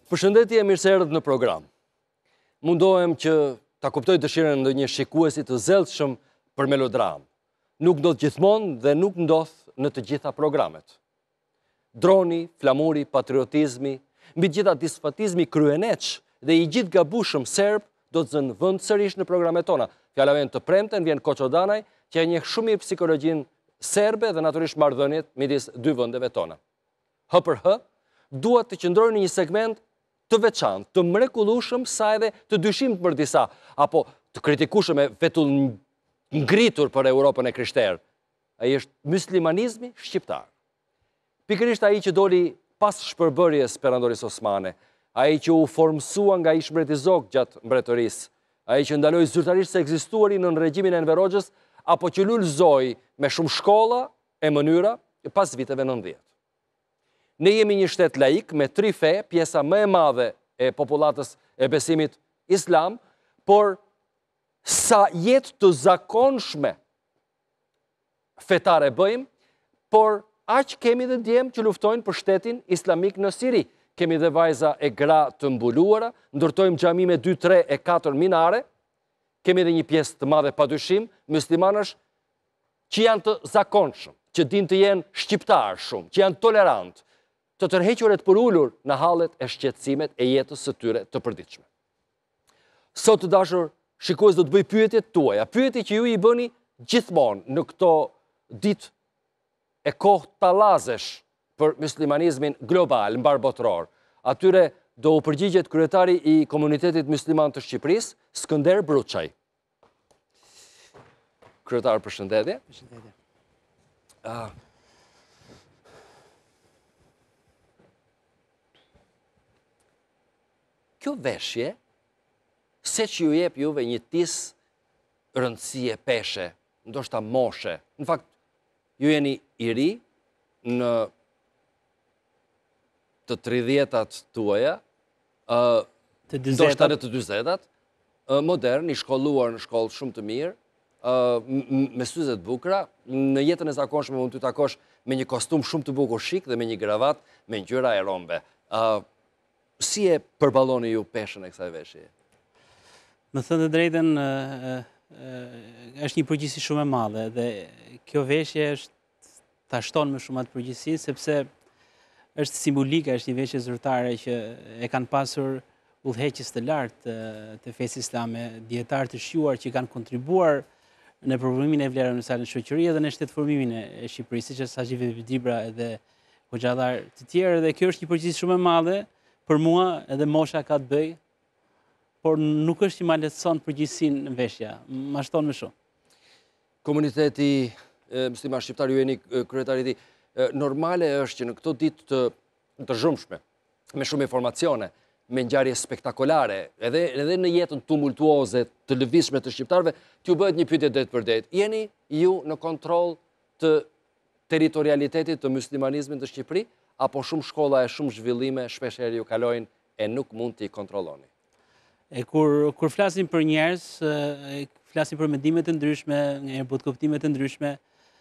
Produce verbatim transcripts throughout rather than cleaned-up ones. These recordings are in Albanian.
Përshëndetje, mirë se erdhët në program. Mundohem që ta kuptoj dëshirën ndonjë shikuesi të zellshëm për melodram. Nuk ndodh gjithmonë dhe nuk ndodh në të gjitha programet. Droni, flamuri, patriotizmi, mbi gjitha disfatizmi kryeneç dhe i gjithë gabushëm serb do të zënë vend sërish në programet tona. Fjala vjen të premten, vjen Koçodanaj, që e njeh shumë mirë psikologjinë serbe dhe natyrisht marrëdhëniet midis dy vendeve tona. H për H, dua të qëndroj në një segment të veçantë, të mrekullueshëm, sa edhe të dyshimt për disa, apo të kritikueshëm e vetull ngritur për Europën e krishterë. Ai është muslimanizmi shqiptar. Pikërisht ai që doli pas shpërbërjes perandorisë osmane, ai që u formsua nga ish mbreti Zog gjatë mbretërisë, ai që ndaloi zyrtarisht se ekzistuari në regjimin e Enver Hoxhës, apo që lulëzoi me shumë shkolla e mënyra pas viteve nëntëdhjetë. Ne jemi një shtet laik me tri fe, pjesa më e madhe e popullatës e besimit islam, por sa jetë të zakonshme fetare bëjmë, por aq kemi dhe djemë që luftojnë për shtetin islamik në Siri. Kemi dhe vajza e gra të mbuluara, ndërtojmë xhami me dy, tre e katër minare, kemi dhe një pjesë të madhe padyshim, muslimanësh që janë të zakonshëm, që din të jenë shqiptar shumë, që janë tolerant, të tërhequret për ullur në hallet e shqetësimet e jetës së tyre të përditshme. Sot të dashur shikues do të bëj pyetjet tuaja, pyetje që ju i bëni gjithmonë në këto ditë e kohë tallazesh për muslimanizmin global, mbarbotror. Atyre do u përgjigjet kryetari i komunitetit musliman të Shqipërisë, Skënder Bruçaj. Kryetar, përshëndetje. Përshëndetje. Ah. Kjo veshje, se që ju jep juve një tis rëndësie peshe, ndoshta moshe, në fakt, ju jeni i ri në të tridhjetat tuaja, ndoshta në të dyzetat, modern, i shkolluar në shkollë shumë të mirë, me syze të bukura, në jetën e zakonshme mund të takosh me një kostum shumë të bukur shik dhe me një gravat me ngjyra e rombe. Si e përballoni ju peshën e kësaj veshje? Më thënë të drejtën, është një përgjegjësi shumë e madhe dhe kjo veshje është ta shton më shumë atë përgjegjësi sepse është simbolike, është një veshje zyrtare që e kanë pasur udhëheqës të lartë të fesë islame, dietar të shquar që kanë kontribuar në promovimin e vlerave universale në shoqëri dhe në shtetëformimin e Shqipërisë, siç është Haxhi Dibra edhe hoxhallar të tjerë, dhe kjo është një përgjegjësi shumë e madhe. Për mua edhe mosha ka të bëj, por nuk është që ma lehtëson përgjithësinë në veshja, ma shton më shumë. Komuniteti musliman shqiptar, ju jeni kryetari i tij, normale është që në këto ditë të të zhumshme, me shumë informacione, me ngjarje spektakolare, edhe edhe në jetën tumultuoze të lëvizshme të shqiptarëve, t'ju bëhet një pyetje drejt për drejt. Jeni ju në kontroll të territorialitetit të muslimanizmit të Shqipëri? Apo shumë shkolla e shumë zhvillime shpeshherë ju kalojnë e nuk mund t'i kontrolloni? E kur kur flasim për njerëz, flasim për mendime të ndryshme, nga kuptime të ndryshme,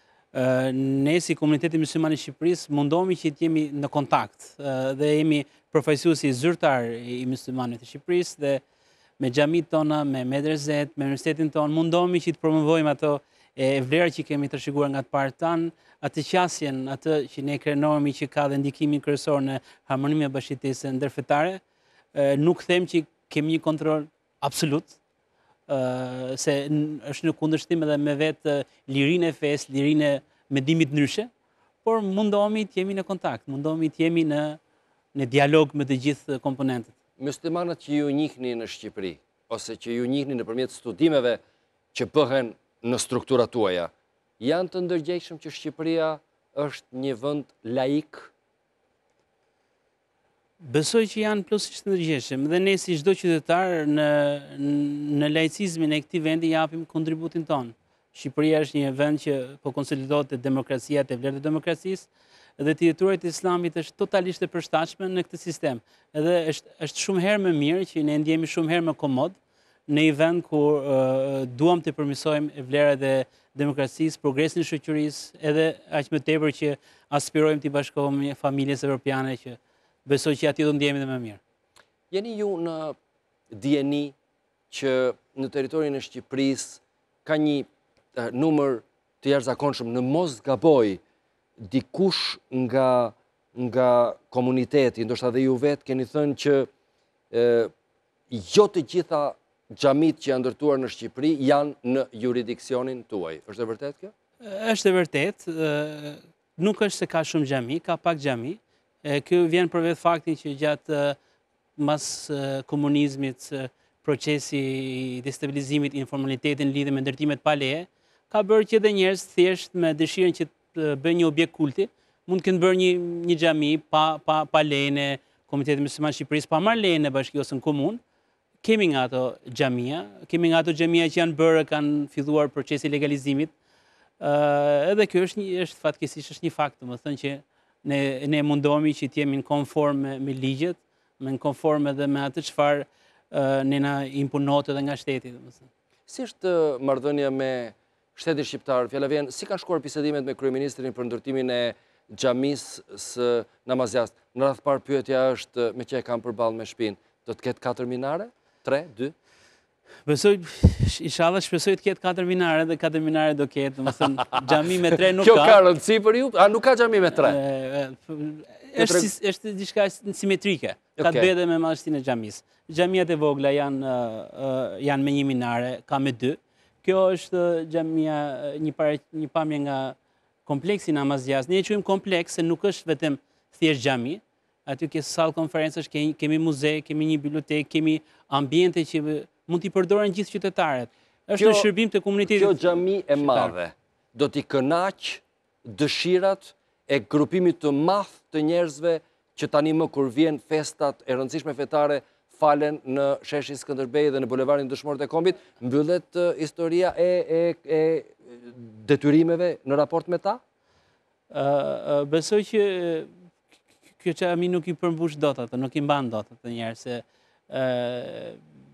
ne si komuniteti musliman i Shqipërisë mundohemi që të jemi në kontakt dhe jemi përfaqësuesi zyrtar i muslimanëve të Shqipërisë dhe me xhamit tona, me medreset, me universitetin ton, mundohemi që të promovojmë ato e vlerat që kemi të shiguar nga të parë tanë, atë qasjen, atë që ne krenohemi që ka dhe ndikimin kryesor në harmonimin e bashkëtisë ndërfetare. Nuk them që kemi një kontroll absolut, se është në kundërshtim edhe me vetë lirinë e fesë, lirinë e mendimit ndryshe, por mundohemi të jemi në kontakt, mundohemi të jemi në në dialog me të gjithë komponentët. Muslimanët që ju njihni në Shqipëri, ose që ju njihni nëpërmjet studimeve që bëhen në strukturat tuaja, janë të ndërgjegjshëm që Shqipëria është një vend laik? Besoj që janë plotësisht të ndërgjegjshëm dhe ne si çdo qytetar në në laicizmin e këtij vendi japim kontributin ton. Shqipëria është një vend që po konsolidohet te demokracia, te vlerat e demokracisë dhe territorit e islamit është totalisht e përshtatshme në këtë sistem. Edhe është është shumë herë më mirë që ne ndjehemi shumë herë më komod në një vend ku uh, duam të përmirësojmë vlerat e demokracisë, progresin e shoqërisë, edhe aq më tepër që aspirojmë të bashkohemi familjes evropiane që besoj që aty do ndjehemi dhe më mirë. Jeni ju në dijeni që në teritorin e Shqipërisë ka një uh, numër të jashtëzakonshëm, në mos gaboj, dikush nga, nga komuniteti, ndoshta dhe ju vetë keni thënë që uh, jo të gjitha xhamit që janë ndërtuar në Shqipëri janë në jurisdiksionin tuaj. Është e vërtet kjo? Është e vërtet, nuk është se ka shumë xhami, ka pak xhami. Kjo vjen për vetë faktin që gjatë mas komunizmit, procesi i destabilizimit i informalitetin lidhe me ndërtimet pa leje, ka bërë që dhe njerëz thjesht me dëshirën që të bëjnë një objekt kulti, mund të kenë bërë një, një xhami pa, pa, pa lejen e Komitetit Musliman Shqipërisë, pa marrë lejen e bashkisë ose në komunë. Kemi nga ato xhamia, kemi nga ato xhamia që janë bërë, kanë filluar procesi legalizimit. Uh, edhe kjo është, një, është fatkeqësisht është një fakt, më thënë që ne, ne mundohemi që të jemi në konform me, me ligjet, me në konform edhe me atë çfarë uh, ne na imponohet edhe nga shteti. Domethënë. Si është marrëdhënia me shtetin shqiptar? Fjala vjen, si kanë shkuar bisedimet me kryeministrin për ndërtimin e xhamisë së Namazjas? Në radh parë pyetja është me që e kanë përballë me shtëpinë, do të ketë katër minare? tre, dy? Besoj, inshallah shpresoj të ketë katër minare dhe katër minare do ketë, domethënë xhami me tre nuk Kjo ka. Kjo ka rëndësi për ju? A nuk ka xhami me tre? Është si, është diçka simetrike. Ka të bëjë me madhështinë e xhamisë. Xhamiat e vogla janë uh, janë me një minare, ka me dy. Kjo është xhamia një pare, një pamje nga kompleksi Namazjas. Ne e quajmë kompleks se nuk është vetëm thjesht xhami. Aty ke sallë konferencash, kemi, kemi muze, kemi një bibliotekë, kemi ambiente që mund t'i përdoren gjithë qytetarët. Është në shërbim të komunitetit. Kjo xhami e madhe do t'i kënaq dëshirat e grupimit të madh të njerëzve që tani më kur vjen festat e rëndësishme fetare falen në sheshin Skënderbej dhe në bulevardin Dëshmorët e Kombit, mbyllet uh, historia e, e, e detyrimeve në raport me ta? Uh, uh, besoj që kjo xhami nuk i përmbush dot atë, nuk i mban dot atë njerëz se uh,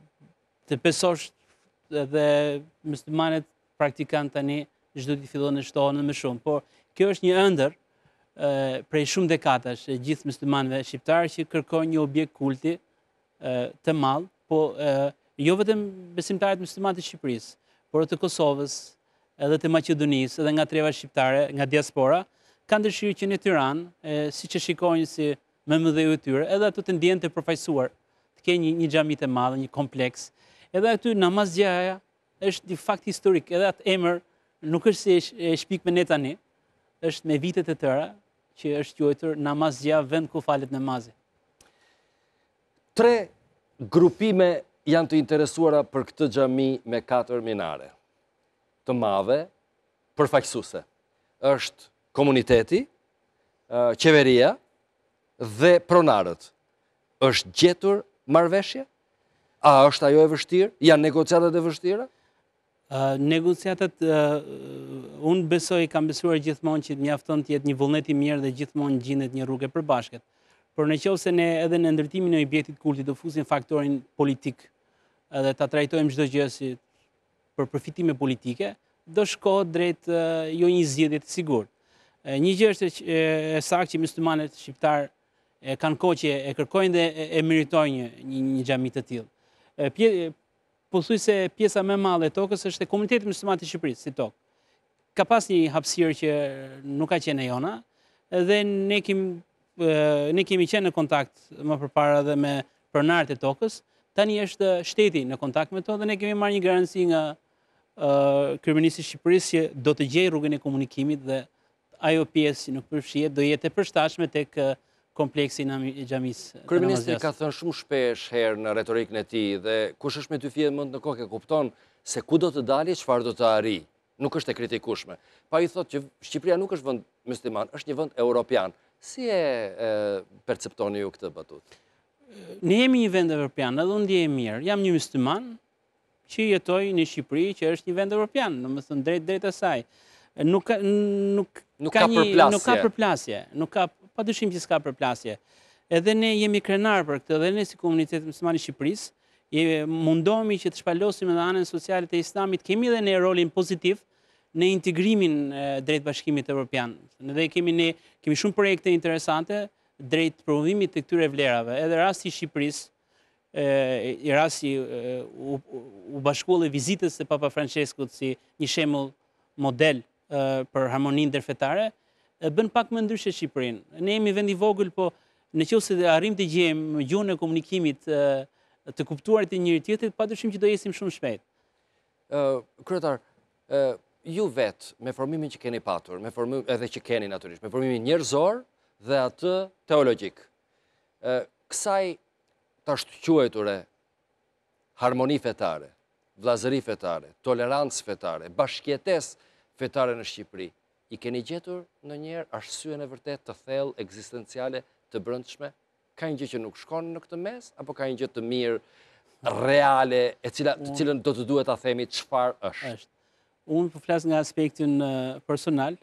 të besosh dhe muslimanët praktikantë tani çdo ditë fillojnë të shtohen më shumë, por kjo është një ëndër uh, prej shumë dekadash e gjithë muslimanëve shqiptarë që kërkojnë një objekt kulti të madh, po jo vetëm besimtarët muslimanë të Shqipërisë, por të Kosovës, edhe të Maqedonisë, edhe nga treva shqiptare, nga diaspora, kanë dëshirë që në Tiranë, siç e shikojnë si me mëdheu e tyre, edhe ato të ndjenë të përfaqësuar, të kenë një, një xhami të madh, një kompleks. Edhe aty Namazgjaja është një fakt historik, edhe atë emër nuk është se e shpik me ne tani, është me vitet e tëra që është quajtur Namazgja, vend ku falet namazi. Tre grupime janë të interesuara për këtë xhami me katër minare. Të madhe, përfaqësuese. Është komuniteti, qeveria dhe pronarët. Është gjetur marrëveshje? A është ajo e vështirë? Janë negociatat e vështira? Uh, negociatat, uh, unë besoj, kam besuar gjithmonë që mjafton të jetë një vullnet i mirë dhe gjithmonë gjendet një rrugë e përbashkët. Por në qoftë se ne edhe në ndërtimin e objektit kulti do fusim faktorin politik edhe ta trajtojmë çdo gjë si për përfitime politike, do shkohet drejt uh, jo një zgjedhje të sigurt. Uh, një gjë është e, e saktë që muslimanët shqiptar e kanë kohë që e kërkojnë dhe e, e meritojnë një, një, një xhami të tillë. Uh, pje, Pothuajse pjesa më e madhe e tokës është e komunitetit musliman të Shqipërisë si tokë. Ka pas një hapësirë që nuk ka qenë e jona, dhe ne kemi ne kemi qenë në kontakt më përpara dhe me pronarët e tokës, tani është shteti në kontakt me to dhe ne kemi marrë një garanci nga uh, kryeministri i Shqipërisë që do të gjejë rrugën e komunikimit dhe ajo pjesë që nuk përfshihet do jetë e përshtatshme tek uh, kompleksi i xhamisë. Kryeministri ka thënë shumë shpesh herë në retorikën e tij dhe kush është me dy fije mend në kokë e kupton se ku do të dalë, çfarë do të arrijë. Nuk është e kritikueshme. Pa i thotë që Shqipëria nuk është vend musliman, është një vend europian. Si e, e perceptoni ju këtë batutë? Ne jemi një vend evropian, edhe unë ndjehem mirë. Jam një musliman që jetoj në Shqipëri, që është një vend evropian, domethënë drejt drejt asaj. Nuk ka nuk, nuk ka, ka një, përplasje. Nuk ka përplasje, nuk ka padyshim që s'ka përplasje. Edhe ne jemi krenar për këtë, edhe ne si komunitet musliman i Shqipërisë, mundohemi që të shpalosim edhe anën sociale të Islamit, kemi edhe ne rolin pozitiv në integrimin drejt Bashkimit Evropian. Dhe kemi ne kemi shumë projekte interesante drejt promovimit të këtyre vlerave. Edhe rasti i Shqipërisë i rasti u, u bashkullë vizitës së Papa Franceskut si një shembull model për harmoninë ndërfetare, bën pak më ndryshe Shqipërinë. Ne jemi vend i vogël, po nëse arrim të gjejmë gjuhën e komunikimit të kuptuarit të njëri tjetrit, padyshim që do jesim shumë shpejt. Kryetar, ju vetë, me formimin që keni patur, me formimin edhe që keni natyrisht, me formimin njerëzor dhe atë teologjik, kësaj të shquajture harmoni fetare, vllazëri fetare, tolerancë fetare, bashkëjetesë fetare në Shqipëri, i keni gjetur ndonjëherë arsyen e vërtet të thellë ekzistenciale të brendshme? Ka një gjë që nuk shkon në këtë mes, apo ka një gjë të mirë, reale, e cila, të cilën do të duhet ta themi çfarë është? Unë po flas nga aspektin personal.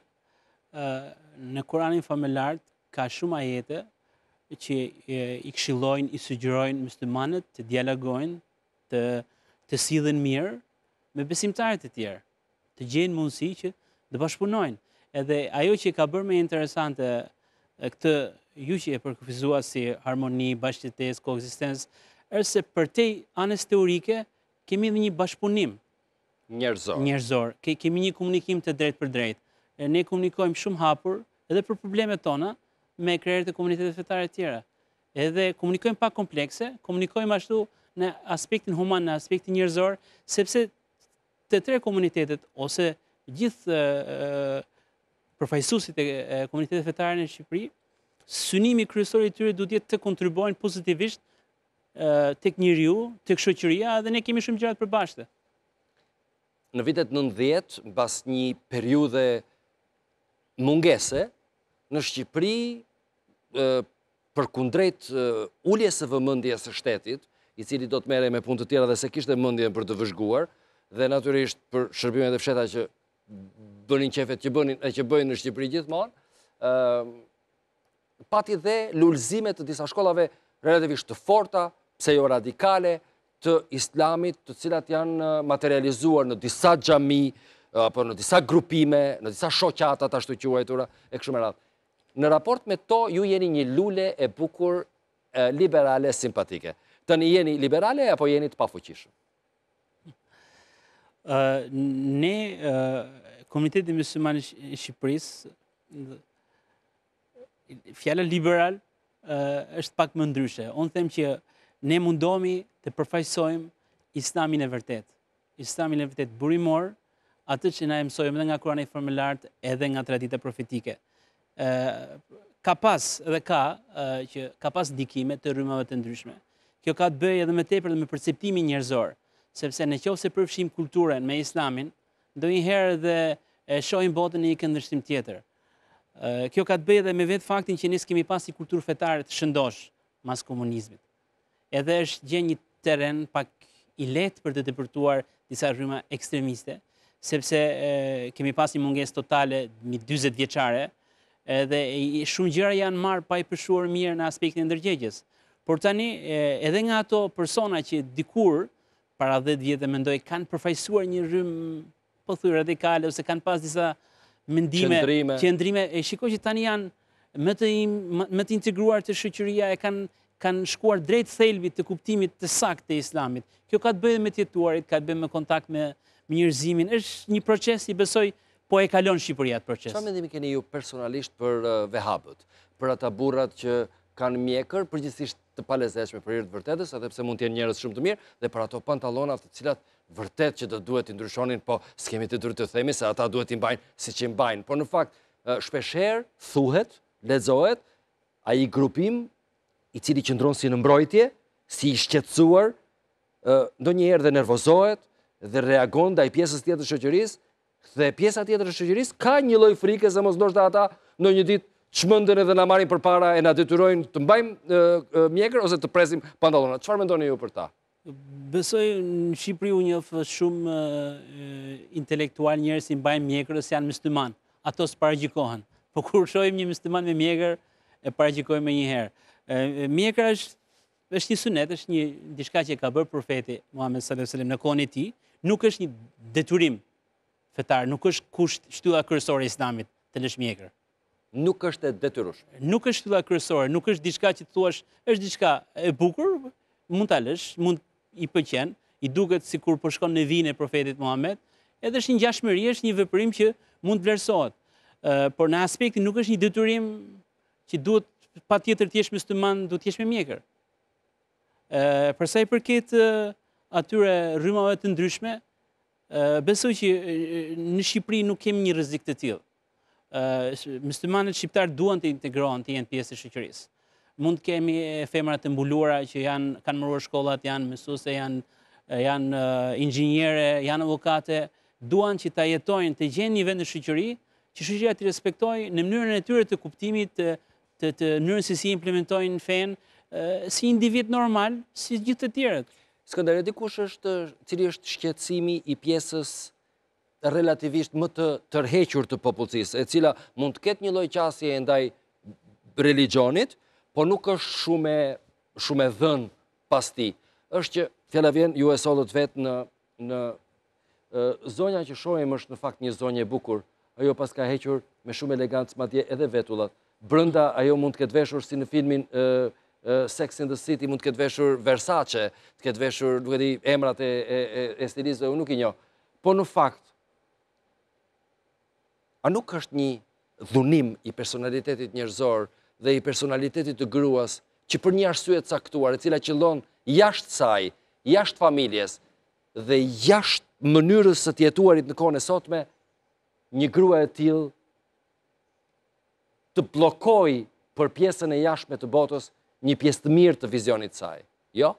Në Kuranin familjar ka shumë ajete që i këshillojnë, i sugjerojnë muslimanët të dialogojnë, të, të sillen mirë me besimtarët e tjerë, të gjejnë mundësi që të bashkëpunojnë. Edhe ajo që ka bërë më interesante këtë ju që e përkufizua si harmoni, bashkëjetesë, koekzistencë, është se përtej anës teorike kemi edhe një bashkëpunim njerëzor. Njerëzor. Ke, kemi një komunikim të drejtë për drejtë. Ne komunikojmë shumë hapur edhe për problemet tona me krerët e komunitetet fetare të tjera. Edhe komunikojmë pak komplekse, komunikojmë ashtu në aspektin human, në aspektin njerëzor, sepse të tre komunitetet ose gjithë uh, përfaqësuesit e komunitetet fetare në Shqipëri, synimi kryesor i tyre duhet jetë të kontribuojnë pozitivisht uh, tek njeriu, tek shoqëria, dhe ne kemi shumë gjëra të përbashkëta. Në vitet nëntëdhjetë, mbas një periudhe mungese, në Shqipëri, përkundrejt uljes së vëmendjes së shtetit, i cili do të merrej me punë të tjera dhe se kishte mendjen për të vëzhguar, dhe natyrisht për shërbimet e fsheta që bënin qefet që bënin e që bëjnë në Shqipëri gjithmonë, pati dhe lulëzime të disa shkollave relativisht të forta, pse jo radikale, të islamit, të cilat janë materializuar në disa xhami, apo në disa grupime, në disa shoqata të ashtu quajtura, e kështu me radhë. Në raport me to, ju jeni një lule e bukur, e, liberale, simpatike. Tani jeni liberale, apo jeni të pafuqishëm? Uh, ne, uh, Komuniteti Mysliman i Shqipërisë, fjala liberal uh, është pak më ndryshe. Unë them që ne mundohemi të përfaqësojmë islamin e vërtet. Islamin e vërtet burimor, atë që na e mësojmë edhe nga Kurani familjar edhe nga tradita profetike. Ka pas edhe ka që ka pas ndikime të rrymave të ndryshme. Kjo ka të bëjë edhe me tepër dhe me perceptimin njerëzor, sepse nëse përfshim kulturën me islamin, ndonjëherë edhe e shohim botën në një këndvështrim tjetër. Kjo ka të bëjë edhe me vetë faktin që ne kemi pas një kulturë fetare të shëndosh mas komunizmit. Edhe është gjë një terren pak i lehtë për të depërtuar disa rryma ekstremiste, sepse e, kemi pas një mungesë totale mbi dyzet vjeçare, edhe e, shumë gjëra janë marrë pa i përshuar mirë në aspektin e ndërgjegjes. Por tani e, edhe nga ato persona që dikur para dhjetë vjetë mendoj kanë përfaqësuar një rrym po thuaj radikale ose kanë pas disa mendime, qëndrime, qëndrime e shikoj që tani janë më të, më të integruar të shoqëria, e kanë kanë shkuar drejt thelbit të kuptimit të saktë të islamit. Kjo ka të bëjë me të jetuarit, ka të bëjë me kontakt me, me njerëzimin. Është një proces i besoj po e kalon Shqipëria atë proces. Çfarë mendimi keni ju personalisht për uh, vehabët, për ata burrat që kanë mjekër, përgjithsisht të palezetshme për hir të vërtetës, edhe pse mund të jenë njerëz shumë të mirë, dhe për ato pantallona të cilat vërtet që do duhet i ndryshonin, po s'kemi të drejtë të themi se ata duhet i mbajnë siç i mbajnë. Por në fakt, uh, shpeshherë thuhet, lexohet ai grupim i cili qëndron si në mbrojtje, si i shqetësuar, ndonjëherë dhe nervozohet dhe reagon ndaj pjesës tjetër të shoqërisë, dhe pjesa tjetër e shoqërisë ka një lloj frike se mos ndoshta ata ndonjë ditë çmenden edhe na marrin përpara e na detyrojnë të mbajmë mjekër ose të presim pantallona. Çfarë mendoni ju për ta? Besoj në Shqipëri u njoh shumë intelektual njerëz që mbajnë mjekër ose janë musliman. Ato s'paragjikohen. Po kur shohim një musliman me mjekër, e paragjikojmë një herë. Mjekra është, është një sunet, është një diçka që ka bërë profeti Muhammed sallallahu alaihi wasallam në kohën e tij, nuk është një detyrim fetar, nuk është kusht shtylla kryesore e Islamit të lësh mjekër. Nuk është e detyrueshme. Nuk është shtylla kryesore, nuk është diçka që thuash, është diçka e bukur, mund ta lësh, mund i pëlqen, i duket sikur po shkon në vinë e profetit Muhammed, edhe është një ngjashmëri, është një veprim që mund vlerësohet. Uh, por në aspektin nuk është një detyrim që duhet patjetër të jesh musliman, duhet të jesh me mjekër. Uh, për sa i përket uh, atyre rrymave të ndryshme, uh, besoj që uh, në Shqipëri nuk kemi një rrezik të tillë. Uh, muslimanët shqiptar duan të integrohen, të jenë pjesë e shoqërisë. Mund të kemi femra të mbuluara që janë kanë mbaruar shkollat, janë mësuese, janë janë uh, inxhiniere, janë avokate, duan që ta jetojnë, të gjenë një vend në shoqëri, që shoqëria të respektojë në mënyrën e tyre të kuptimit, të, të, të mënyrën se si implementojnë fen, uh, si individ normal, si gjithë të tjerët. Skënder, e dikush është, cili është shqetësimi i pjesës relativisht më të tërhequr të popullsisë, e cila mund të ketë një lloj qasje ndaj religionit, por nuk është shumë e, shumë e dhënë pas tij. Është që fjala vjen, ju e sollët vetë në, në uh, zonja që shohim është në fakt një zonjë e bukur. Ajo pas ka hequr me shumë elegancë madje edhe vetullat. Brenda ajo mund të ketë veshur si në filmin uh, uh, Sex and the City, mund të ketë veshur Versace, të ketë veshur, duke di, emrat e, e, e stilistëve, unë nuk i njoh. Po në fakt, a nuk është një dhunim i personalitetit njerëzor dhe i personalitetit të gruas që për një arsye të caktuar, e cila qëllon jashtë saj, jashtë familjes dhe jashtë mënyrës së të jetuarit në kohën e sotme, një grua e tillë të bllokoj për pjesën e jashtme të botës një pjesë të mirë të vizionit të saj. Jo?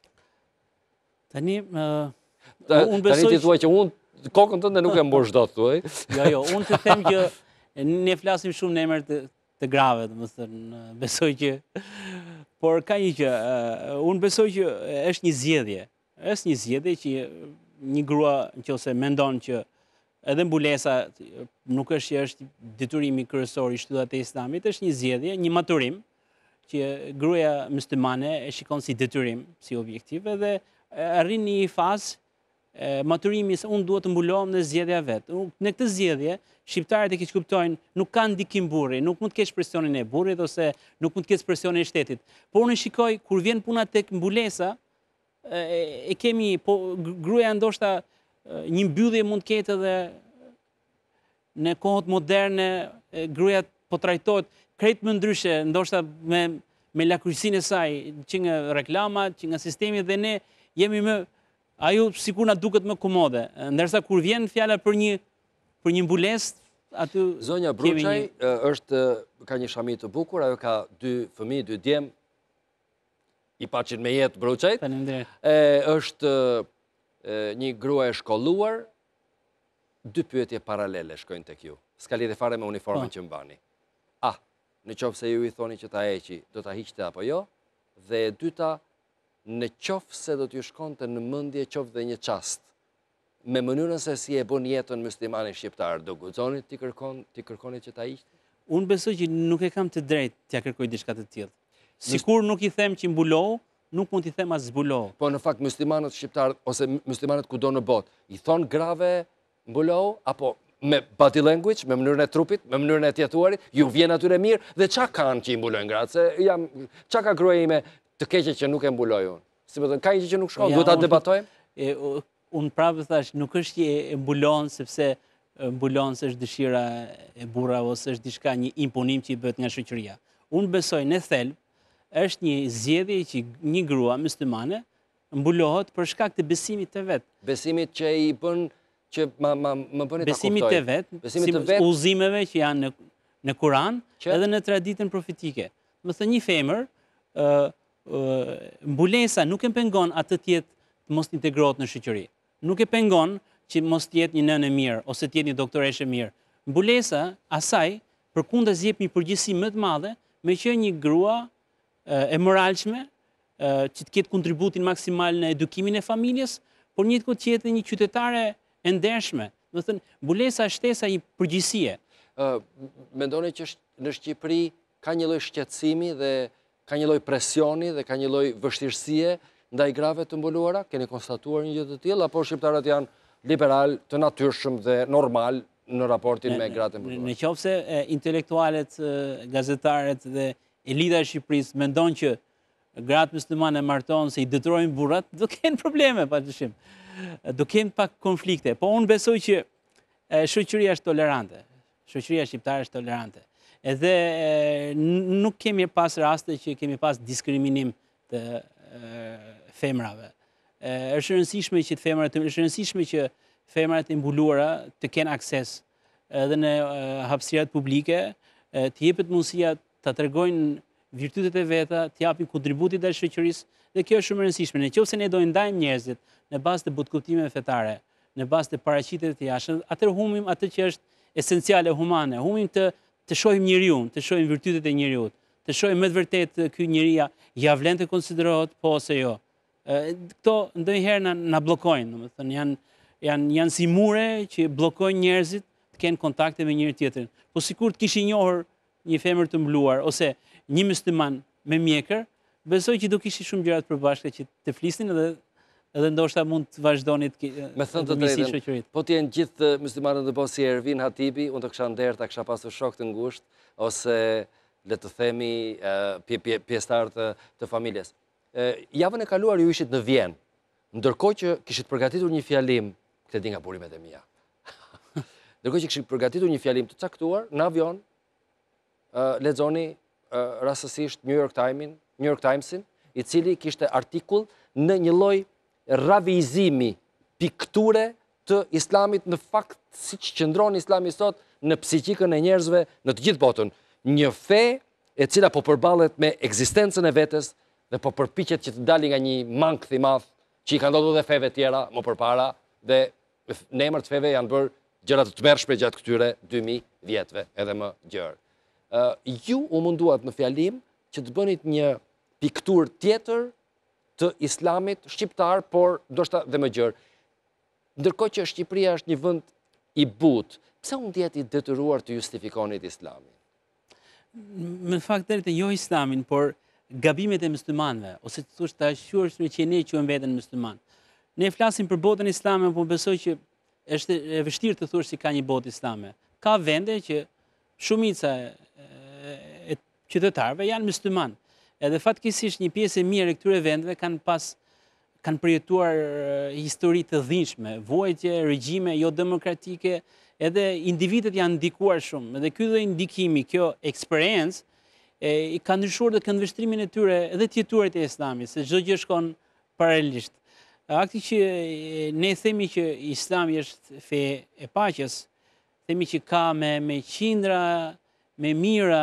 Tani, uh, unë besoj... Tani ti thua që unë kokën tënde nuk e mbosh dot, thuaj. Jo, jo, unë të them që ne flasim shumë në emër të, të grave, domethënë, besoj që... Por ka një që, uh, unë besoj që është një zgjedhje. Është një zgjedhje që një grua nëse mendon që edhe mbulesa nuk është që është detyrimi kryesor i shtyllat e Islamit, është një zgjedhje, një maturim që gruaja muslimane e shikon si detyrim, si objektiv, edhe arrin një fazë maturimi se unë duhet të mbulohem në zgjedhja vet. Në këtë zgjedhje, shqiptarët e keq kuptojnë, nuk kanë ndikim burri, nuk mund të kesh presionin e burrit ose nuk mund të kesh presionin e shtetit. Por unë shikoj kur vjen puna tek mbulesa, e, e kemi po gruaja ndoshta një mbyllje mund të ketë edhe në kohët moderne, gruaja po trajtohet krejt më ndryshe, ndoshta me me lakrysinë e saj, që nga reklamat, që nga sistemi, dhe ne jemi më ajo sikur na duket më komode. Ndërsa kur vjen fjala për një për një mbulesë, aty Zonja Bruçaj një... është ka një shami të bukur, ajo ka dy fëmijë, dy djem, i paqin me jetë Bruçajt. Faleminderit. Është një grua e shkolluar, dy pyetje paralele shkojnë tek ju. S'ka lidhje fare me uniformën që mbani. A, në qoftë se ju i thoni që ta heqi, do ta hiqte apo jo? Dhe e dyta, në qoftë se do t'ju shkonte në mendje qoftë dhe një çast, me mënyrën se si e bën jetën muslimani shqiptar, do guxoni ti kërkon ti kërkoni që ta hiqte? Unë besoj që nuk e kam të drejtë t'ja kërkoj diçka të tillë. Sikur nuk i them që mbulohu, nuk mund t'i them as zbulohu. Po në fakt muslimanët shqiptar ose muslimanët kudo në botë, i thon grave mbulohu apo me body language, me mënyrën e trupit, me mënyrën e të jetuarit, ju vjen atyre mirë dhe çka kanë që i mbulojnë gratë? Se jam çka ka gruaja ime të keqe që nuk e mbuloj unë. Si më thënë, ka një që nuk shkon, duhet ta debatojmë? Unë prapë thash, nuk është që e mbulon sepse mbulon se është dëshira e burra ose është diçka një imponim që i bëhet nga shoqëria. Unë besoj në thelb është një zgjedhje që një grua muslimane mbulohet për shkak të besimit të vet. Besimit që i bën që ma ma më bëni ta kuptoj. Besimit të vet, besimit të vet, udhëzimeve që janë në në Kur'an që? Edhe në traditën profetike. Do të thënë një femër, ë ë mbulesa nuk e pengon atë të jetë të mos integrohet në shoqëri. Nuk e pengon që mos të jetë një nënë e mirë ose të jetë një doktoreshe e mirë. Mbulesa asaj përkundër jep një përgjegjësi më të madhe me që një grua e moralshme, që të ketë kontributin maksimal në edukimin e familjes, por një të jetë një qytetare e ndershme. Do të thënë, mbulesa është shtesa i përgjegjësie. Uh, mendoni që në Shqipëri ka një lloj shqetësimi dhe ka një lloj presioni dhe ka një lloj vështirësie ndaj grave të mbuluara? Keni konstatuar një gjë të tillë apo shqiptarët janë liberal, të natyrshëm dhe normal në raportin me gratë e mbuluara? Në qoftë se intelektualet, gazetarët dhe elita e Shqipërisë mendon që gratë muslimane martohen se i detyrojnë burrat, do kenë probleme padyshim. Do kenë pak konflikte, po unë besoj që e, shoqëria është tolerante. Shoqëria shqiptare është tolerante. Edhe e, nuk kemi pas raste që kemi pas diskriminim të e, femrave. E, është e rëndësishme që të femrat, është e rëndësishme që femrat e mbuluara të kenë akses edhe në e, hapësirat publike, e, të jepet mundësia të tregojnë virtytet e veta, të japin kontributit dhe shoqërisë, dhe kjo është shumë e rëndësishme. Nëse ne do i ndajmë njerëzit në bazë të butkuptimeve fetare, në bazë të paraqitjeve të jashtme, atëherë humim atë që është esenciale humane, humim të të shohim njeriu, të shohim virtytet e njeriu, të shohim me të vërtetë ky njeria ja vlen të konsiderohet po ose jo. Këto ndonjëherë na, na bllokojnë, domethënë janë janë janë si mure që bllokojnë njerëzit të kenë kontakte me njëri tjetrin. Po sikur të kishin njohur një femër të mbuluar ose një musliman me mjekër, besoj që do kishin shumë gjëra të përbashkëta që të flisnin edhe edhe ndoshta mund të vazhdoni të me thënë të drejtën, po të jenë gjithë muslimanët dhe po si Ervin Hatibi, unë të kësha nderë, të kësha pasur shok të ngusht, ose le të themi pjesëtar të, të familjes. Javën e kaluar ju ishit në Vjenë, ndërkohë që kishit përgatitur një fjalim, këtë di nga burimet e mia, ndërkohë që kishit përgatitur një fjalim të caktuar në avion, lexoni rastësisht New York Timesin, New York Timesin, i cili kishte artikull në një lloj ravizimi pikture të islamit në fakt si që qëndron islami sot në psikikën e njerëzve në të gjithë botën. Një fe e cila po përballet me ekzistencën e vetes dhe po përpiqet që të dalë nga një mankth i madh që i ka ndodhur dhe feve tjera më përpara dhe në emër të feve janë bërë gjëra të tmerrshme gjatë këtyre dy mijë vjetëve edhe më gjërë. Uh, ju u munduat në fjalim që të bënit një piktur tjetër të islamit shqiptar, por ndoshta dhe më gjërë. Ndërkohë që Shqipëria është një vend i butë, pse unë jeti detyruar të justifikonit islamin? Me fakt drejtë jo islamin, por gabimet e muslimanëve, ose të thosh të ashtuar që ne quajmë veten musliman. Ne flasim për botën islame, por besoj që është e vështirë të thuash si ka një botë islame. Ka vende që shumica e qytetarëve janë musliman. Edhe fatkeqësisht një pjesë e mirë e këtyre vendeve kanë pas kanë përjetuar histori të dhimbshme, vuajtje, regjime jo demokratike, edhe individët janë ndikuar shumë. Edhe ky lloj ndikimi, kjo eksperiencë i ka ndryshuar dhe këndvështrimin e tyre edhe të jetuarit e islamit, se çdo gjë shkon paralelisht. Akti që ne themi që Islami është fe e paqes, themi që ka me me qindra, me mira,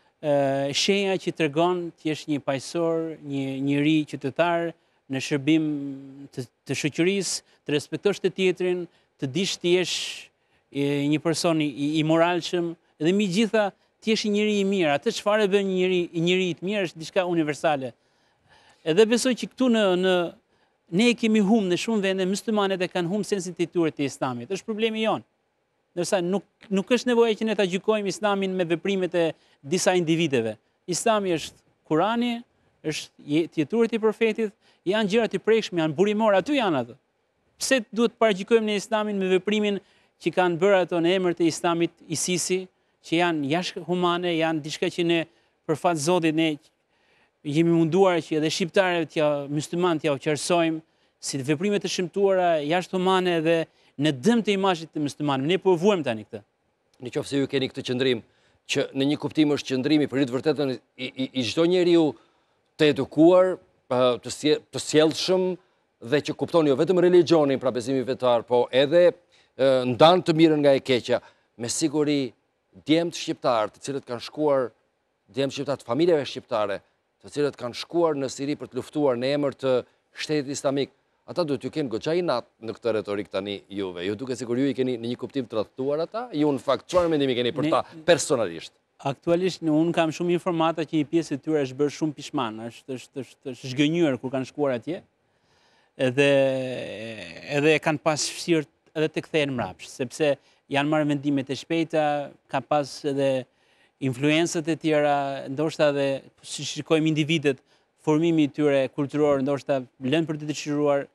shenja që tregon të jesh një paqësor, një njeri qytetar në shërbim të, të shoqërisë, të respektosh të tjetrin, të dish të jesh një person i, i moralshëm, dhe mbi gjitha të jesh një njeri i mirë. Atë çfarë bën një njeri i njeri i mirë është diçka universale. Edhe besoj që këtu në në ne kemi humbë në shumë vende, muslimanët e kanë humbë sensin të tyre të islamit. Është problemi jon. Ndërsa nuk, nuk është nevoja që ne ta gjykojmë islamin me veprimet e disa individeve. Islami është Kurani, është të jetuarit i profetit, janë gjëra të prekshme, janë burimor, aty janë ato. Pse duhet të paragjykojmë ne islamin me veprimin që kanë bërë ato në emër të islamit ISIS-i, që janë jashtë humane, janë diçka që ne për fat Zotit ne jemi munduar që edhe shqiptarët t'ja musliman t'ja uqarsojmë si veprime të shëmtuara, jashtë humane dhe në dëm të imazhit të muslimanëve. Ne po vuajmë tani këtë. Në qoftë se ju keni këtë qëndrim që në një kuptim është qëndrimi për të vërtetën i, i, i çdo njeriu të edukuar, të, sje, të sjellshëm dhe që kupton jo vetëm religionin pra bezimin fetar, po edhe ndan të mirën nga e keqja. Me siguri djemt shqiptar, të cilët kanë shkuar, djemt shqiptar të familjeve shqiptare, të cilët kanë shkuar në Siri për të luftuar në emër të shtetit islamik, ata duhet ju kenë goxha inat në këtë retorik tani juve. Ju duke sikur ju i keni në një kuptim të rrethuar ata, ju në fakt çfarë mendimi keni për ta personalisht? Aktualisht unë kam shumë informata që një pjesë e tyre është bërë shumë pishman, është është është është zgënjur kur kanë shkuar atje. Edhe edhe kanë pas vështirë edhe të kthehen mbrapsht, sepse janë marrë vendime të shpejta, ka pas edhe influencat e tjera, ndoshta edhe si shikojmë individët, formimi i tyre kulturor ndoshta lënë për të dëshiruar,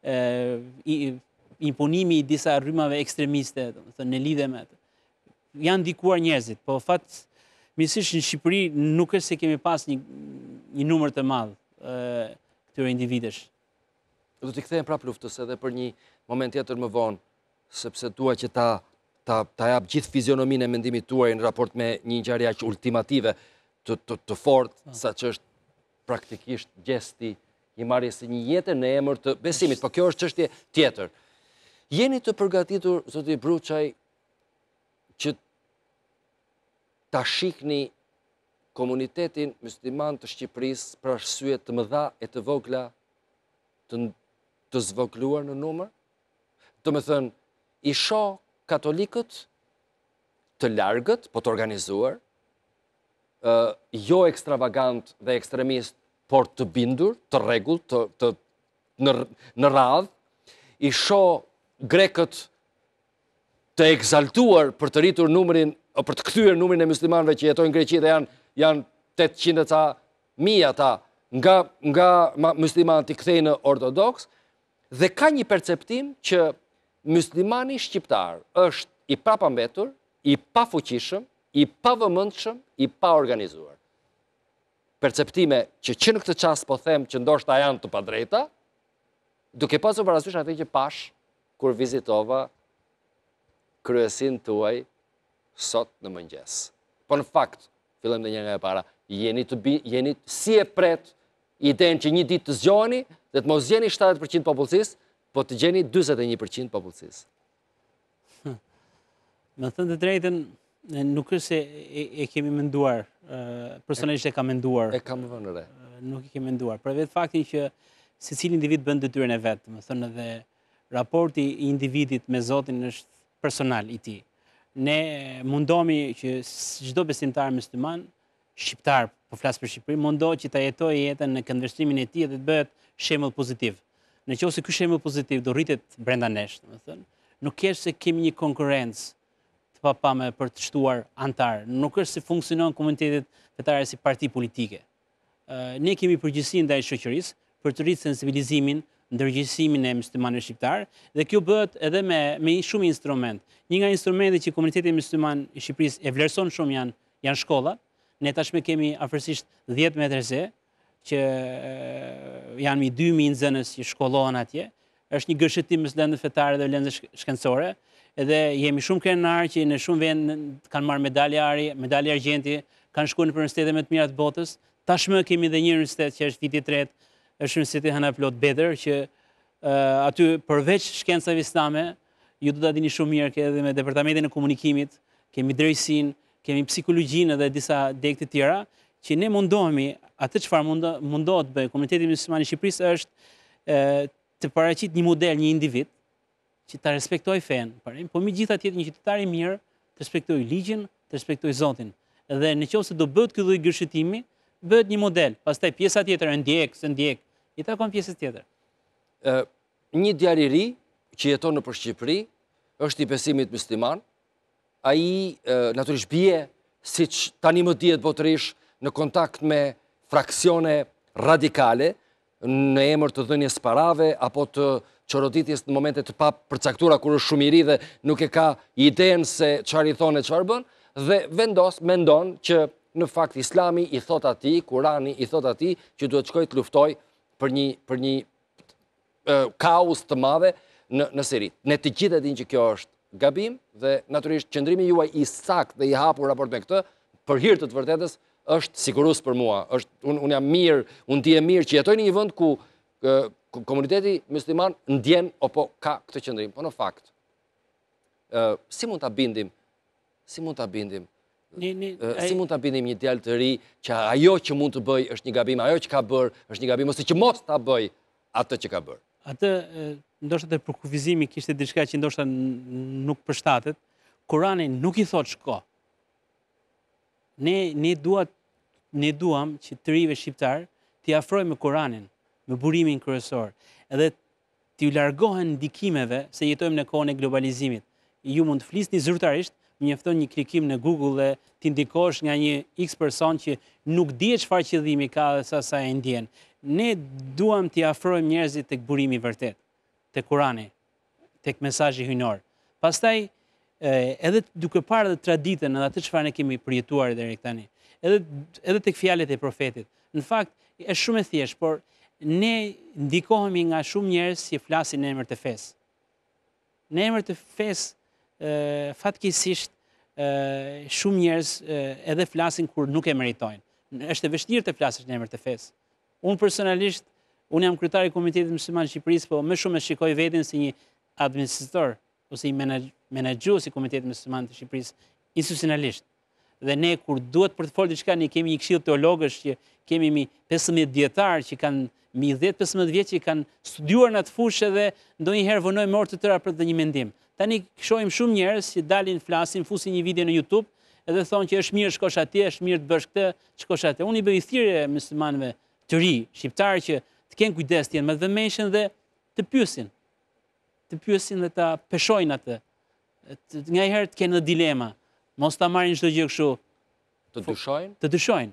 imponimi i disa rrymave ekstremiste, domethënë në lidhje me atë. Janë ndikuar njerëzit, po fat misisht në Shqipëri nuk është se kemi pas një një numër të madh këtyre individesh. Do t'i kthejmë prapë luftës edhe për një moment tjetër më vonë, sepse dua që ta ta ta jap gjithë fizionominë e mendimit tuaj në raport me një ngjarje aq ultimative të të, të fortë, sa që është praktikisht gjesti i marrjes së një jete në emër të besimit, po kjo është çështje tjetër. Jeni të përgatitur, zoti Bruçaj, që ta shihni komunitetin musliman të Shqipërisë për arsye të mëdha e të vogla të, të zvogluar në numër? Do me thënë, i shoh katolikët të largët, po të organizuar, uh, jo ekstravagant dhe ekstremist, por të bindur, të rregull, të, të, në, në radhë, i shoh grekët të egzaltuar për të rritur numrin, o për të kthyer numrin e muslimanëve që jetojnë në Greqi dhe janë, janë tetëqind ca mijë ata nga, nga muslimanët i kthejnë ortodoks, dhe ka një perceptim që muslimani shqiptar është i papambetur, i pafuqishëm, i pavëmendshëm, i paorganizuar. Perceptime që që në këtë çast po them që ndoshta janë të padrejta, duke pasur parasysh atë që pash kur vizitova kryesin tuaj sot në mëngjes. Po në fakt, fillojmë dhe një nga e para, jeni, të bi, jeni si e pret idenë që një ditë të zgjoheni dhe të mos gjeni shtatëdhjetë përqind popullsisë, po të gjeni njëzet e një përqind popullsisë. Hm. Me thënë të drejtën, nuk është se e, e kemi menduar, personalisht e ka menduar. E kam vënë re. Nuk e kemi menduar. Për vetë faktin që secili individ bën detyrën e vet, më thënë edhe raporti i individit me Zotin është personal i tij. Ne mundohemi që çdo besimtar musliman, shqiptar, po flas për Shqipërinë, mundohet që ta jetojë jetën në këndvështrimin e tij dhe të bëhet shembull pozitiv. Në qoftë se ky shembull pozitiv do rritet brenda nesh, domethënë, nuk është se kemi një konkurrencë të papame për të shtuar antar. Nuk është se funksionon komunitetet fetare si parti politike. Ne kemi përgjegjësi ndaj shoqërisë për të rritur sensibilizimin, ndërgjegjësimin e muslimanëve shqiptar, dhe kjo bëhet edhe me me shumë instrument. Një nga instrumentet që komuniteti musliman i Shqipërisë e vlerëson shumë janë janë shkollat. Ne tashmë kemi afërsisht dhjetë medrese që janë mi dy mijë nxënës që shkollohen atje. Është një gërshëtim mes lëndëve fetare dhe lëndëve shkencore, edhe jemi shumë krenar që në shumë vende kanë marrë medalje ari, medalje argjenti, kanë shkuar në universitete më të mira të botës. Tashmë kemi edhe një universitet që është viti i tretë, është Universiteti Hanaplot Bedër, që uh, aty përveç shkencave islame, ju do ta dini shumë mirë që edhe me departamentin e komunikimit, kemi drejtësinë, kemi psikologjinë dhe disa degë të tjera, që ne mundohemi, atë çfarë mundo, mundohet bëj komuniteti musliman i Shqipërisë është uh, të paraqit një model, një individ që ta respektoj fen, po megjithatë jetë një qytetar i mirë, të respektoj ligjin, të respektoj Zotin. Dhe nëse do bëhet ky lloj gërshëtimi, bëhet një model. Pastaj pjesa tjetër e ndjek, se ndjek, i takon pjesës tjetër. Ë, një djalë i ri që jeton në Shqipëri, është i besimit musliman, ai natyrisht bie, siç tani më dihet botërisht, në kontakt me fraksione radikale në emër të dhënies parave apo të çoroditjes në momente të pa përcaktuara kur është shumë i ri dhe nuk e ka idenë se çfarë i thonë e çfarë bën, dhe vendos, mendon që në fakt Islami i thot atij, Kurani i thot atij që duhet shkojë të luftoj për një për një uh, kaos të madhe në në Siri. Ne të gjithë e dinë që kjo është gabim dhe natyrisht qëndrimi juaj i saktë dhe i hapur raport me këtë, për hir të të vërtetës, është sigurues për mua. Është un un jam mirë, un ndihem mirë që jetoj në një vend ku uh, komuniteti musliman ndjen apo ka këtë qëndrim. Po në fakt, uh, si mund ta bindim? Si mund ta bindim? Ni, ni, si mund ta bindim një djalë të ri që ajo që mund të bëj është një gabim, ajo që ka bërë është një gabim, ose që mos ta bëj atë që ka bërë? Atë, ndoshta te përkufizimi kishte diçka që ndoshta nuk përshtatet. Kurani nuk i thot shko. Ne ne duat ne duam që të rive shqiptar t'i afrojmë me Kuranin, me burimin kryesor, edhe t'i largohen ndikimeve se jetojmë në kohën e globalizimit. Ju mund të flisni zyrtarisht, më mjafton një klikim në Google dhe t'i ndikosh nga një X person që nuk di çfarë qëllimi ka dhe sa sa e ndjen. Ne duam t'i afrojmë njerëzit tek burimi i vërtet, tek Kurani, tek mesazhi hyjnor. Pastaj edhe duke parë edhe traditën edhe atë çfarë ne kemi përjetuar deri tani, edhe edhe tek fjalët e profetit. Në fakt, është shumë e thjeshtë, por ne ndikohemi nga shumë njerëz që flasin në emër të fesë. Në emër të fesë, fatkeqësisht, shumë njerëz edhe flasin kur nuk e meritojnë. Është e vështirë të flasësh në emër të fesë. Unë personalisht, unë jam kryetari i Komunitetit Musliman të Shqipërisë, po më shumë e shikoj veten si një administrator ose një menaxhues i Komunitetit Musliman të Shqipërisë institucionalisht. Dhe ne kur duhet për të folur diçka, ne kemi një këshill teologësh që kemi mi pesëmbëdhjetë dietar që kanë mi dhjetë pesëmbëdhjetë vjeç që kanë studiuar në atë fushë dhe ndonjëherë vonojnë me orë të tëra për të një mendim. Tani shohim shumë njerëz që dalin, flasin, fusin një video në YouTube edhe thonë që është mirë shkosh atje, është mirë të bësh këtë, shkosh atje. Unë i bëj thirrje muslimanëve të ri, shqiptarë që të kenë kujdes, të jenë më të vëmendshëm dhe të pyesin. Të pyesin dhe ta peshojnë atë. Nganjëherë të kenë dilema. Mos ta marrin çdo gjë kështu. Të dyshojnë? Të dyshojnë.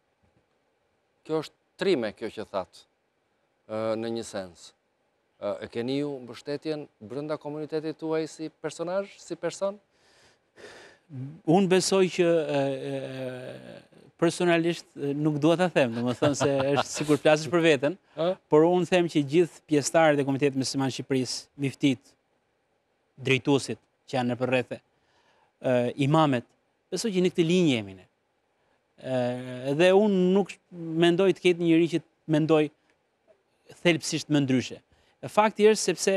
Kjo është trime kjo që thatë, në një sens. E keni ju mbështetjen brenda komunitetit tuaj si personazh, si person? Unë besoj që personalisht nuk dua ta them, domethënë se është sikur flasësh për veten, por unë them që gjithë pjesëtarët e Komunitetit Musliman të Shqipërisë, miftit, drejtuesit që janë në përrethë, imamet, besoj që në këtë linjë jemi ne. Dhe unë nuk mendoj të ketë njëri që të mendoj thelbësisht më ndryshe. Fakti është sepse,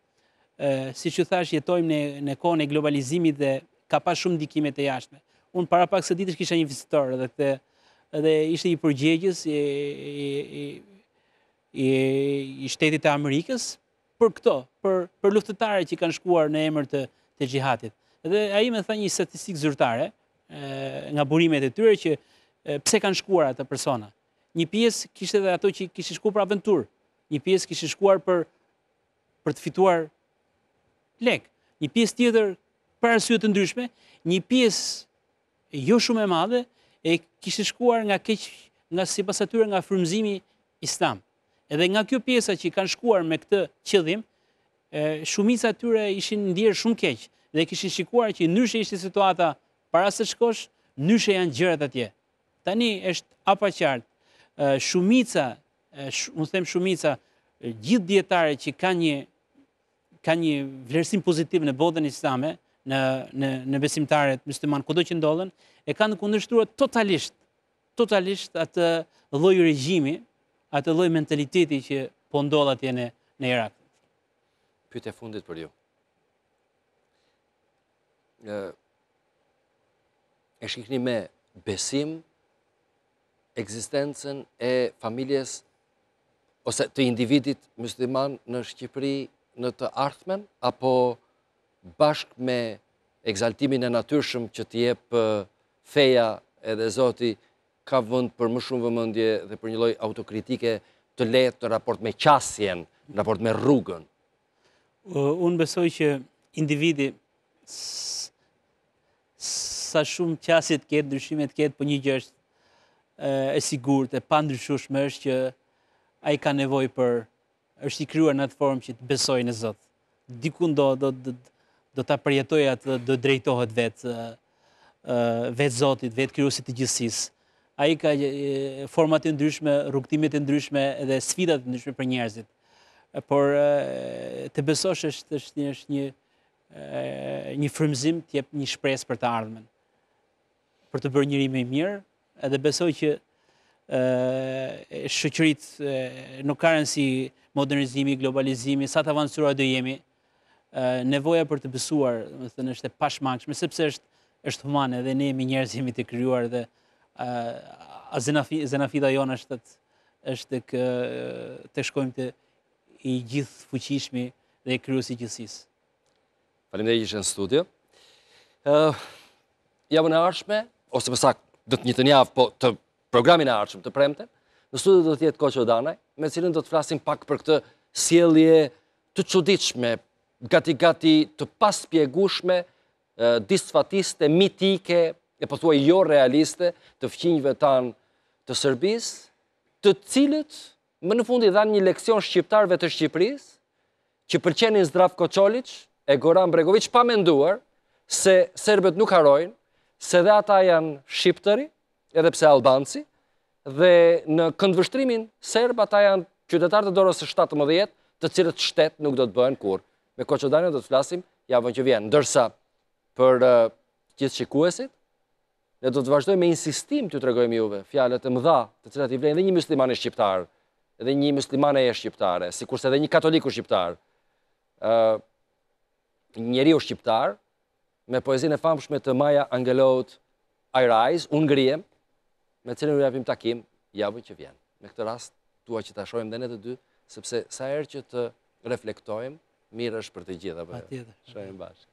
siç u thash, jetojmë në kohën e globalizimit dhe ka pas shumë ndikime të jashtme. Unë para pak së ditësh kisha një vizitor edhe edhe ishte i përgjegjës i, i, i, i shtetit të Amerikës për këto, për, për luftëtarët që kanë shkuar në emër të, të xhihadit. Dhe ai më tha një statistikë zyrtare nga burimet e tyre që pse kanë shkuar ata persona. Një pjesë kishte edhe ato që kishin shkuar për aventurë, një pjesë kishin shkuar për për të fituar lek, një pjesë tjetër për arsye të ndryshme, një pjesë jo shumë e madhe e kishte shkuar nga keq, nga sipas atyre nga frymëzimi islam. Edhe nga kjo pjesa që kanë shkuar me këtë qëllim, shumica e tyre ishin ndier shumë keq dhe kishin shikuar që ndryshe ishte situata para se shkosh, ndryshe janë gjërat atje. Tani është apaçartë, shumica, unë them shumica, gjithë dietarët që kanë një kanë një vlerësim pozitiv në botën islame, në në në besimtarët musliman kudo që ndodhen, e kanë kundërshtruar totalisht, totalisht atë lloj regjimi, atë lloj mentaliteti që po ndodh atje në në Irak. Pyetja e fundit për ju. Ë e shikni me besim ekzistencën e familjes ose të individit musliman në Shqipëri në të ardhmen, apo bashkë me egzaltimin e natyrshëm që të jep feja edhe Zoti ka vend për më shumë vëmendje dhe për një lloj autokritike të lehtë në raport me qasjen, në raport me rrugën? Unë besoj që individi sa shumë qasje të ketë, ndryshime të ketë, por një gjë është e sigurt e pandryshueshme është që ai ka nevojë për është i krijuar në atë formë që të besojë në Zot. Dikun do do do, do ta përjetojë atë, do drejtohet vetë vetë Zotit, vetë krijuesit të gjithësisë. Ai ka forma të ndryshme, rrugtime të ndryshme dhe sfida të ndryshme për njerëzit. Por të besosh është është një është një një frymëzim të jep një shpresë për të ardhmen. Për të bërë njëri më i mirë, edhe besoj që shoqëritë nuk kanë si modernizimi, globalizimi, sa të avancuar do jemi, nevoja për të besuar, domethënë është e pashmangshme, sepse është është humane dhe ne jemi njerëz, jemi të krijuar dhe zenafida jonë është është të të shkojmë të i gjithë fuqishmi dhe krijuesi i gjithësisë. Faleminderit që ishe në studio. Javën e ardhshme, ose më saktë, do të njëjtën javë, po të programin e ardhshëm të premten, në studio do të jetë Koço Danaj, me cilën do të flasim pak për këtë sjellje të çuditshme, gati-gati të paspjegueshme, disfatiste, mitike, e pothuaj jo realiste, të fqinjve tanë të Serbisë, të cilët më në fund i dhanë një leksion shqiptarëve të Shqipërisë, që pëlqenin Zdravko Çolić e Goran Bregović, pa menduar se serbët nuk harojnë, se dhe ata janë shqiptari, edhe pse albanci, dhe në këndvështrimin serb ata janë qytetarë të dorës së shtatëmbëdhjetë, të cilët shtet nuk do të bëhen kur. Me Koçodanin do të flasim javën që vjen, ndërsa për uh, gjithë shikuesit, ne do të vazhdojmë me insistim t'ju tregojmë juve fjalët e mëdha, të cilat i vlen edhe një muslimane shqiptar, edhe një muslimane e shqiptare, sikurse edhe një katoliku shqiptar, uh, njeriu shqiptar, me poezinë e famshme të Maya Angelout, I Rise, unë ngrihem, me cilën u japim takim javën që vjen. Me këtë rast, dua që ta shohim dhe ne të dy, sepse sa herë që të reflektojmë, mirë është për të gjithë. Patjetër. Shohim bashkë.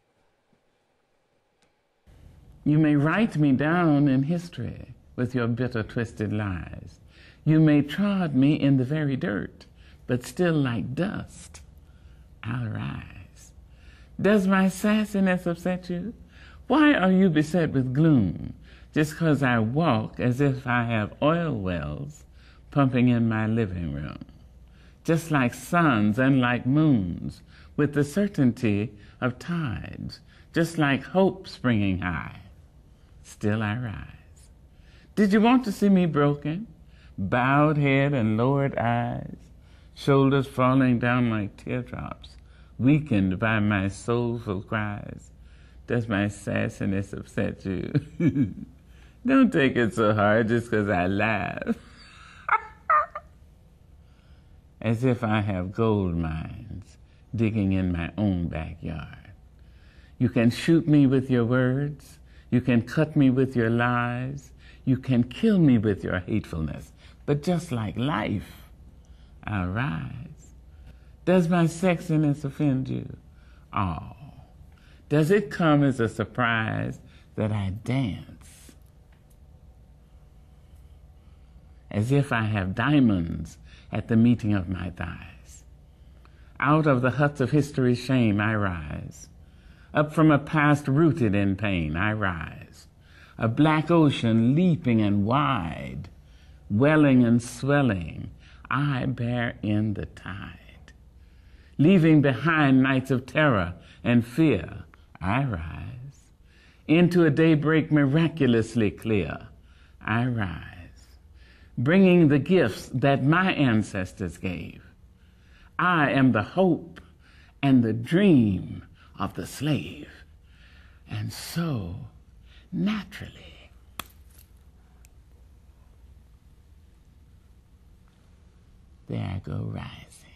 You may write me down in history with your bitter, twisted lies. You may trod me in the very dirt, but still like dust, I'll rise. Does my sassiness upset you? Why are you beset with gloom just because I walk as if I have oil wells pumping in my living room? Just like suns and like moons, with the certainty of tides, just like hope springing high, still I rise. Did you want to see me broken? Bowed head and lowered eyes, shoulders falling down like teardrops, weakened by my soulful cries. Does my sassiness upset you? Don't take it so hard just because I laugh. As if I have gold mines digging in my own backyard. You can shoot me with your words. You can cut me with your lies. You can kill me with your hatefulness. But just like life, I'll rise. Does my sexiness offend you? Oh, does it come as a surprise that I dance? As if I have diamonds at the meeting of my thighs. Out of the huts of history's shame I rise. Up from a past rooted in pain I rise. A black ocean leaping and wide, welling and swelling, I bear in the tide. Leaving behind nights of terror and fear, I rise. Into a daybreak miraculously clear, I rise. Bringing the gifts that my ancestors gave. I am the hope and the dream of the slave. And so, naturally, there I go rising.